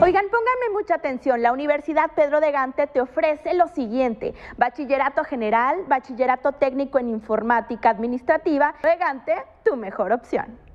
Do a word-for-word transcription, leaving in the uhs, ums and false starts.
Oigan, pónganme mucha atención, la Universidad Pedro de Gante te ofrece lo siguiente: bachillerato general, bachillerato técnico en informática administrativa. De Gante, tu mejor opción.